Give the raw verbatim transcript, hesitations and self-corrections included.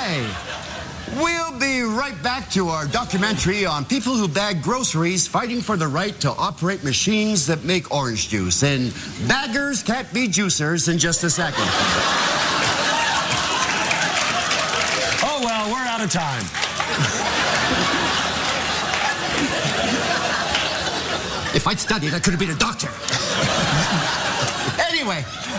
Okay. We'll be right back to our documentary on people who bag groceries fighting for the right to operate machines that make orange juice. And baggers can't be juicers in just a second. Oh, well, we're out of time. If I'd studied, I could have been a doctor. Anyway.